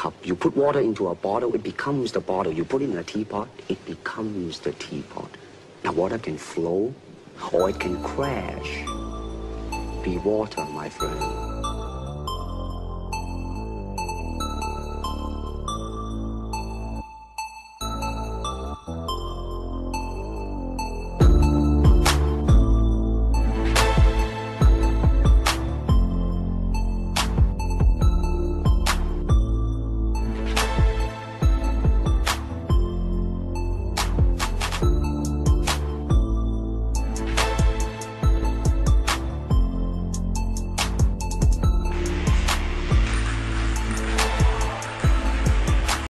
cup. You put water into a bottle, it becomes the bottle. You put it in a teapot, it becomes the teapot. Now water can flow or it can crash. Be water, my friend.